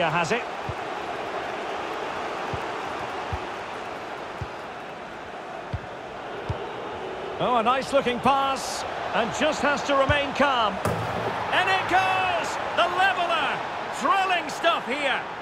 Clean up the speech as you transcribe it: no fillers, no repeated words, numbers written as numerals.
has it. Oh, a nice-looking pass. And just has to remain calm. And it goes! The leveller! Thrilling stuff here.